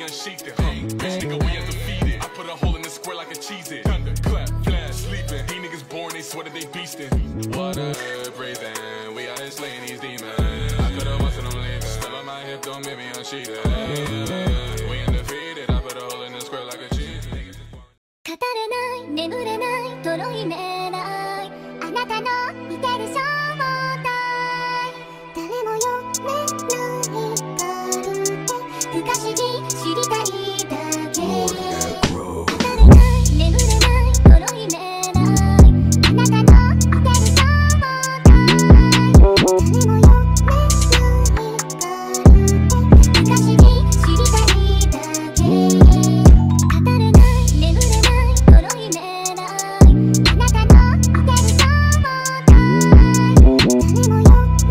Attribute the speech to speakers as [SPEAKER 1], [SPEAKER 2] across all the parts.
[SPEAKER 1] unsheathed it. Bitch nigga, we undefeated. I put a hole in the square like a Cheez-It. Thunder, clap, flash, sleeping. These niggas born, they swear that they beastin'. Water breathing, we out here slaying these demons. I could've busted them leaving. Still on my hip, don't make me unsheathed. We undefeated. I put a hole in the square like a Cheez-It.
[SPEAKER 2] 語れない眠れないとろいめないあなたの見てる正体誰も読めないカルテ不可思議知りたいだけ語れない眠れないとろいめないあなたの見てる正体誰も読めないカルテ不可思議知りたいだけ語れない眠れないとろいめないあなたの見てる正体誰も読めないカル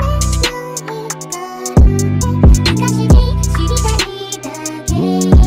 [SPEAKER 2] テ不可思議知りたいだけ